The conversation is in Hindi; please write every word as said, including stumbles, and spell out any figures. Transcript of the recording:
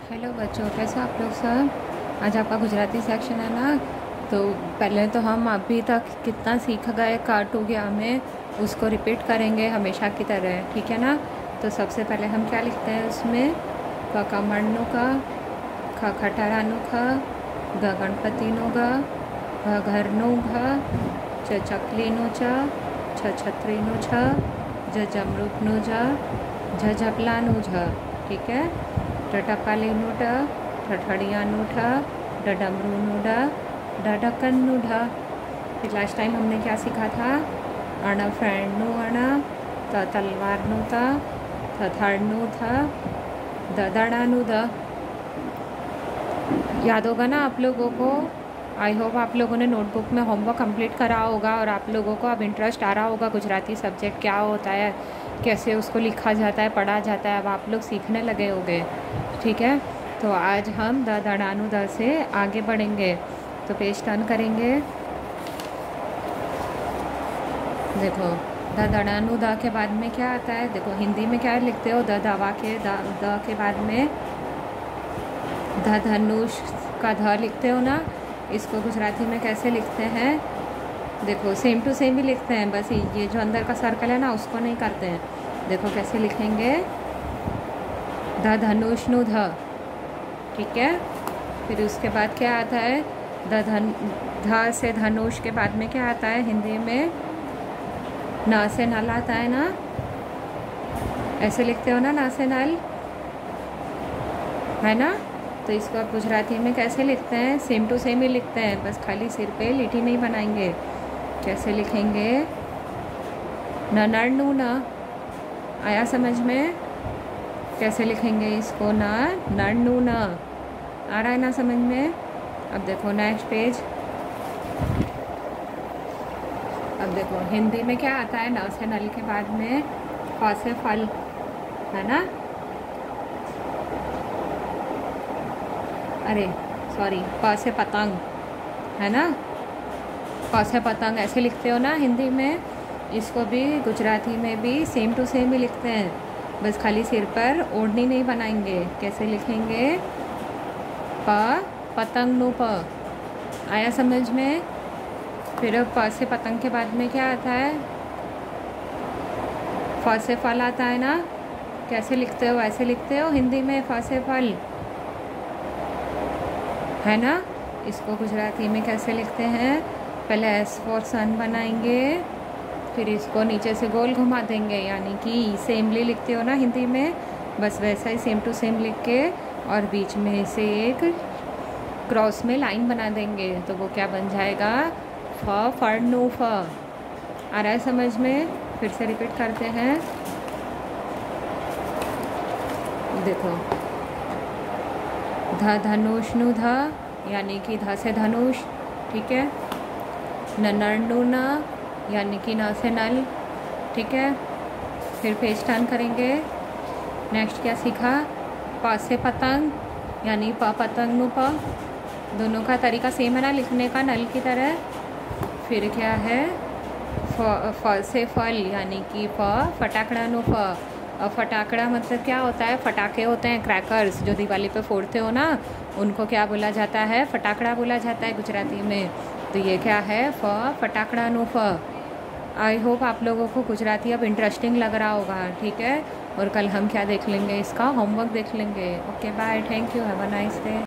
हेलो बच्चों, कैसे आप लोग सब। आज आपका गुजराती सेक्शन है ना। तो पहले तो हम अभी तक कितना सीख गए काट हो गया हमें, उसको रिपीट करेंगे हमेशा की तरह, ठीक है ना। तो सबसे पहले हम क्या लिखते हैं उसमें, क कमरनु का, ख खटारानु का, ग गणपतिनु ग, घ घरनु घ, च चकलीनु च, छ छतरीनु छ, ज जमरूकनु ज, झ झपलानु झ, ठीक है। टटकालीनु ट, ठठड़ियानु ठ, डडमरूनु ड, ढढकन्नु ढ। फिर लास्ट टाइम हमने क्या सीखा था, अण फ्रेंडनु अण, त तलवारनु त, थ थड़नु थ, द दड़ानु द। याद होगा ना आप लोगों को। आई होप आप लोगों ने नोटबुक में होमवर्क कंप्लीट करा होगा और आप लोगों को अब इंटरेस्ट आ रहा होगा गुजराती सब्जेक्ट क्या होता है, कैसे उसको लिखा जाता है, पढ़ा जाता है। अब आप लोग सीखने लगे होंगे, ठीक है। तो आज हम द दड़ानु द से आगे बढ़ेंगे। तो पेज टर्न करेंगे। देखो द दड़ानु द के बाद में क्या आता है, देखो हिंदी में क्या लिखते हो, द दवा के द, द के बाद में ध धनुष का ध लिखते हो ना। इसको गुजराती में कैसे लिखते हैं, देखो सेम टू सेम ही लिखते हैं, बस ये जो अंदर का सर्कल है ना उसको नहीं करते हैं। देखो कैसे लिखेंगे, ध धनुष नु ध, ठीक है। फिर उसके बाद क्या आता है, ध धन ध से धनुष के बाद में क्या आता है हिंदी में, न से नल आता है ना। ऐसे लिखते हो ना, न से नल, है ना। तो इसको आप गुजराती में कैसे लिखते हैं, सेम टू सेम ही लिखते हैं, बस खाली सिर पे लिटी नहीं बनाएंगे। कैसे लिखेंगे, न नर नू न, आया समझ में। कैसे लिखेंगे इसको, न नर नू न, आ रहा है ना समझ में। अब देखो नेक्स्ट पेज। अब देखो हिंदी में क्या आता है, न से नल के बाद में फ से फल, है ना। अरे सॉरी, प से पतंग, है ना। प से पतंग ऐसे लिखते हो ना हिंदी में, इसको भी गुजराती में भी सेम टू सेम ही लिखते हैं, बस खाली सिर पर ओढ़नी नहीं बनाएंगे। कैसे लिखेंगे, प पतंग नु प, आया समझ में। फिर अब प से पतंग के बाद में क्या आता है, फ से फल आता है ना। कैसे लिखते हो, ऐसे लिखते हो हिंदी में, फ से फल, है ना। इसको गुजराती में कैसे लिखते हैं, पहले एस फॉर सन बनाएंगे, फिर इसको नीचे से गोल घुमा देंगे, यानी कि सेमली लिखते हो ना हिंदी में, बस वैसा ही सेम टू सेम लिख के और बीच में से एक क्रॉस में लाइन बना देंगे, तो वो क्या बन जाएगा, फ फड़नु फ। आ रहा है समझ में। फिर से रिपीट करते हैं। देखो ध धनुष नु ध, यानी कि ध से धनुष, ठीक है। न नर नु न, यानी कि न से नल, ठीक है। फिर पेज टर्न करेंगे। नेक्स्ट क्या सीखा, प से पतंग, यानी प पतंग नु प। दोनों का तरीका सेम है ना लिखने का, नल की तरह। फिर क्या है, फ फ से फल, यानी कि फ फटाकड़ा नु फ। और फटाकड़ा मतलब क्या होता है, फटाके होते हैं, क्रैकर्स जो दिवाली पे फोड़ते हो ना, उनको क्या बोला जाता है, फटाकड़ा बोला जाता है गुजराती में। तो ये क्या है, फ फटाकड़ा नु फ। आई होप आप लोगों को गुजराती अब इंटरेस्टिंग लग रहा होगा, ठीक है। और कल हम क्या देख लेंगे, इसका होमवर्क देख लेंगे। Okay bye, thank you, have a nice day.